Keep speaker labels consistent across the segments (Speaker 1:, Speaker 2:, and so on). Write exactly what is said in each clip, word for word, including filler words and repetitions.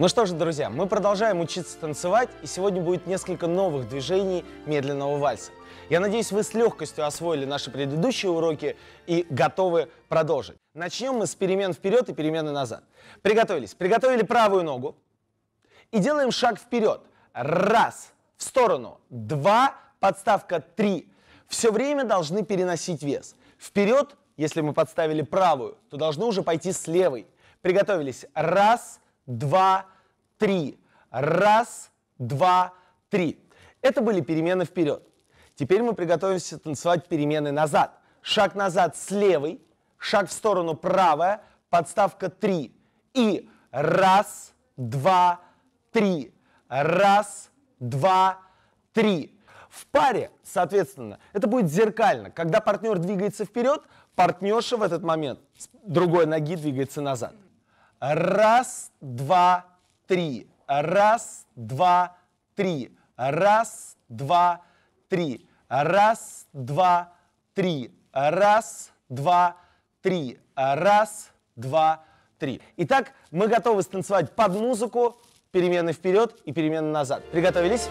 Speaker 1: Ну что же, друзья, мы продолжаем учиться танцевать, и сегодня будет несколько новых движений медленного вальса. Я надеюсь, вы с легкостью освоили наши предыдущие уроки и готовы продолжить. Начнем мы с перемен вперед и перемены назад. Приготовились. Приготовили правую ногу и делаем шаг вперед. Раз, в сторону, два, подставка, три. Все время должны переносить вес. Вперед, если мы подставили правую, то должны уже пойти с левой. Приготовились. Раз, два, три. Раз, два, три. Это были перемены вперед. Теперь мы приготовимся танцевать перемены назад. Шаг назад с левой, шаг в сторону правая, подставка три. И раз, два, три. Раз, два, три. В паре, соответственно, это будет зеркально. Когда партнер двигается вперед, партнерша в этот момент с другой ноги двигается назад. Раз, два, три. Раз, два, три. Раз, два, три. Раз, два, три. Раз, два, три. Раз, два, три. Итак, мы готовы станцевать под музыку перемены вперед и перемены назад. Приготовились?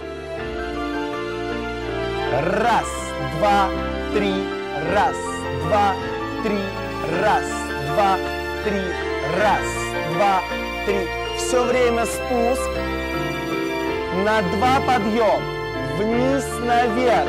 Speaker 1: Раз, два, три. Раз, два, три. Раз, два, три. Раз, два, три. Все время спуск. На два подъем. Вниз, наверх.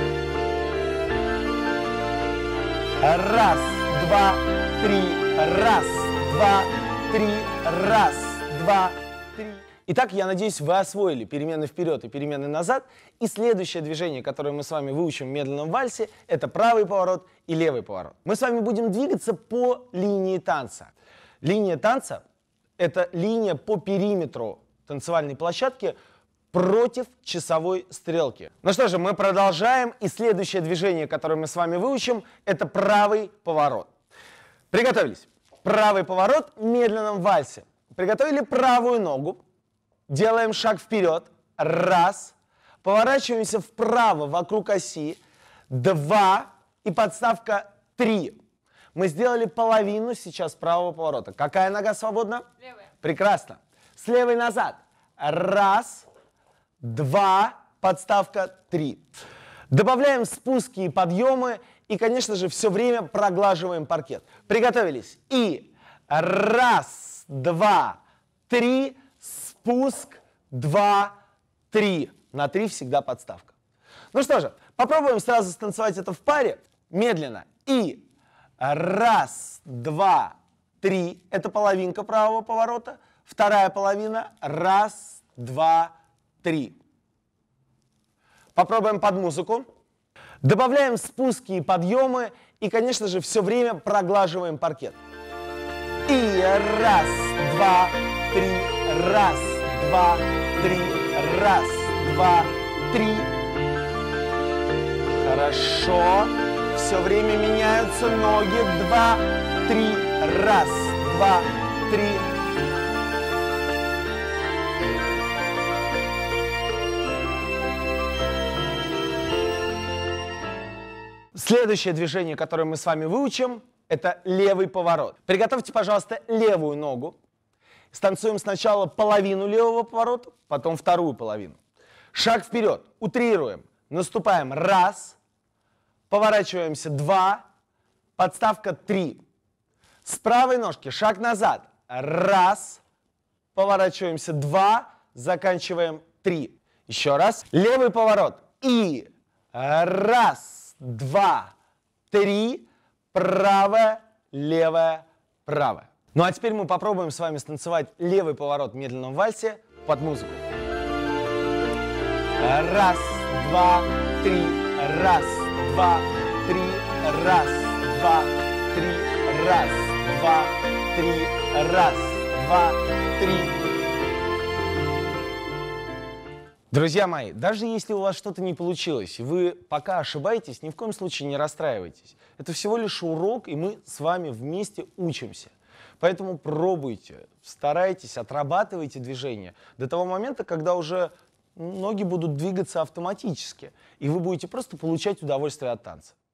Speaker 1: Раз, два, три. Раз, два, три. Раз, два, три. Итак, я надеюсь, вы освоили перемены вперед и перемены назад. И следующее движение, которое мы с вами выучим в медленном вальсе, это правый поворот и левый поворот. Мы с вами будем двигаться по линии танца. Линия танца – это линия по периметру танцевальной площадки против часовой стрелки. Ну что же, мы продолжаем. И следующее движение, которое мы с вами выучим, это правый поворот. Приготовились. Правый поворот в медленном вальсе. Приготовили правую ногу. Делаем шаг вперед. Раз. Поворачиваемся вправо вокруг оси. Два. И подставка три. Мы сделали половину сейчас правого поворота. Какая нога свободна? Левая. Прекрасно. С левой назад. Раз. Два. Подставка три. Добавляем спуски и подъемы. И, конечно же, все время проглаживаем паркет. Приготовились. И раз, два, три. Спуск, два, три. На три всегда подставка. Ну что же, попробуем сразу станцевать это в паре. Медленно. И раз, два, три. Это половинка правого поворота. Вторая половина. Раз, два, три. Попробуем под музыку. Добавляем спуски и подъемы. И, конечно же, все время проглаживаем паркет. И раз, два, три. Раз, два, три. Раз, два, три. Хорошо. Все время меняются ноги. Два, три. Раз, два, три. Следующее движение, которое мы с вами выучим, это левый поворот. Приготовьте, пожалуйста, левую ногу. Станцуем сначала половину левого поворота, потом вторую половину. Шаг вперед. Утрируем. Наступаем. Раз. Поворачиваемся. Два. Подставка. Три. С правой ножки шаг назад. Раз. Поворачиваемся. Два. Заканчиваем. Три. Еще раз. Левый поворот. И раз, два, три. Правая, левая, правая. Ну а теперь мы попробуем с вами станцевать левый поворот в медленном вальсе под музыку. Раз, два, три. Раз, два, три. Раз, два, три. Раз, два, три. Раз, два, три. Друзья мои, даже если у вас что-то не получилось, и вы пока ошибаетесь, ни в коем случае не расстраивайтесь. Это всего лишь урок, и мы с вами вместе учимся. Поэтому пробуйте, старайтесь, отрабатывайте движения до того момента, когда уже ноги будут двигаться автоматически, и вы будете просто получать удовольствие от танца.